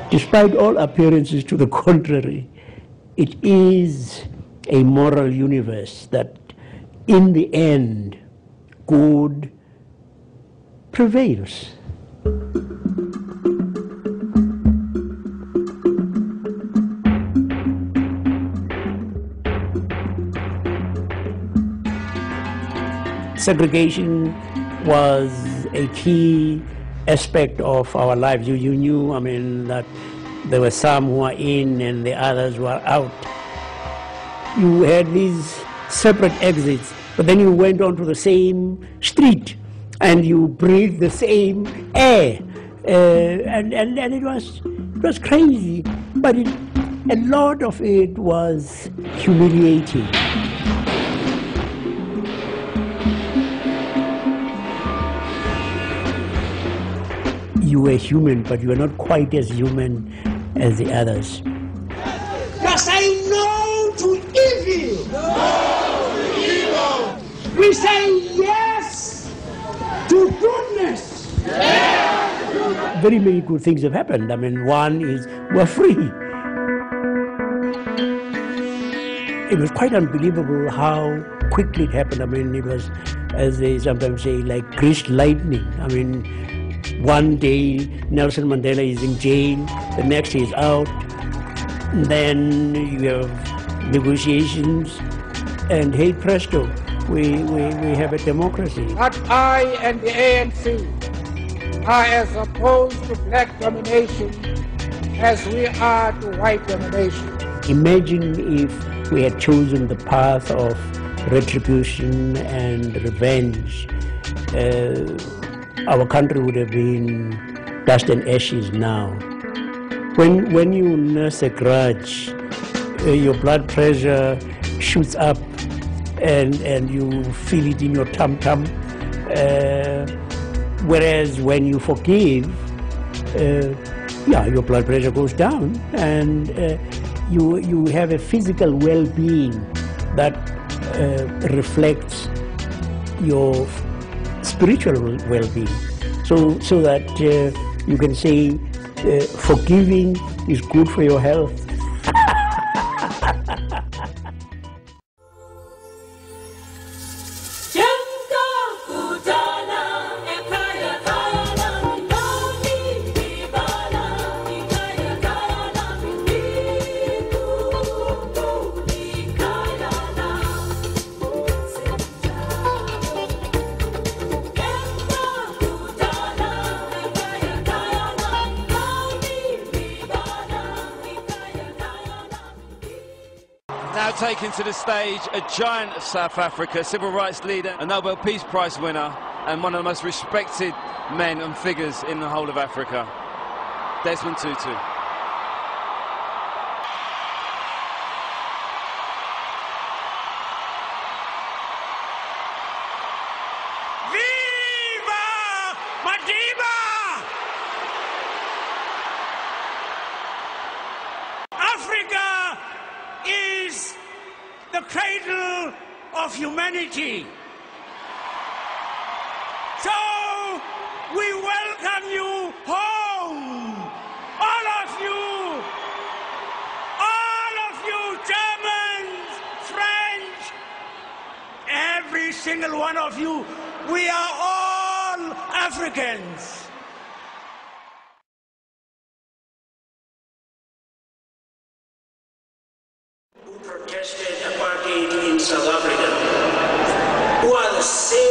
Despite all appearances to the contrary, it is a moral universe that in the end, good prevails. Segregation was a key aspect of our lives. You knew, I mean, that there were some who were in and the others were out. You had these separate exits, but then you went onto the same street and you breathed the same air. And it was crazy, but a lot of it was humiliating. You were human, but you were not quite as human as the others. You say no to evil. No to evil. We say yes to goodness. Yes. Very many good things have happened. I mean, one is we're free. It was quite unbelievable how quickly it happened. I mean, it was, as they sometimes say, like greased lightning. I mean, one day Nelson Mandela is in jail, the next he is out, and then you have negotiations, and hey presto, we have a democracy. But I and the ANC are as opposed to black domination as we are to white domination. Imagine if we had chosen the path of retribution and revenge. Our country would have been dust and ashes now. When you nurse a grudge, your blood pressure shoots up and you feel it in your tum-tum. Whereas when you forgive, your blood pressure goes down and you have a physical well-being that reflects your spiritual well-being, so that you can say forgiving is good for your health. Now taking to the stage, a giant of South Africa, civil rights leader, a Nobel Peace Prize winner, and one of the most respected men and figures in the whole of Africa, Desmond Tutu. Africa is the cradle of humanity. So we welcome you home, all of you, Germans, French, every single one of you. We are all Africans. Who protested apartheid in South Africa, who are the same